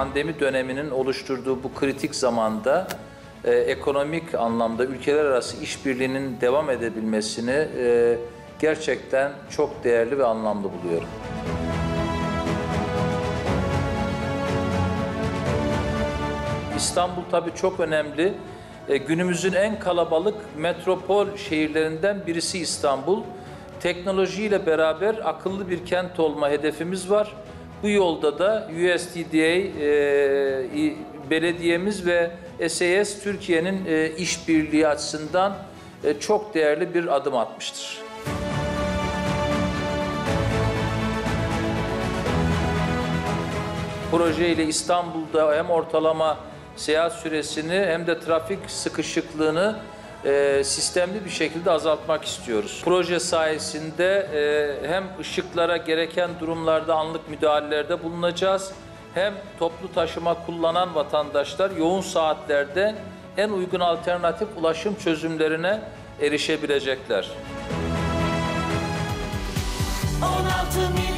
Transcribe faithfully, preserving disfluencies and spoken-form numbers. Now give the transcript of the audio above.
pandemi döneminin oluşturduğu bu kritik zamanda e, ekonomik anlamda ülkeler arası işbirliğinin devam edebilmesini e, gerçekten çok değerli ve anlamlı buluyorum. İstanbul tabii çok önemli. E, günümüzün en kalabalık metropol şehirlerinden birisi İstanbul. Teknolojiyle beraber akıllı bir kent olma hedefimiz var. Bu yolda da U S T D A, e, belediyemiz ve S A S Türkiye'nin e, işbirliği açısından e, çok değerli bir adım atmıştır. Projeyle İstanbul'da hem ortalama seyahat süresini hem de trafik sıkışıklığını e, sistemli bir şekilde azaltmak istiyoruz. Proje sayesinde e, hem ışıklara gereken durumlarda anlık müdahalelerde bulunacağız, hem toplu taşıma kullanan vatandaşlar yoğun saatlerde en uygun alternatif ulaşım çözümlerine erişebilecekler. on altı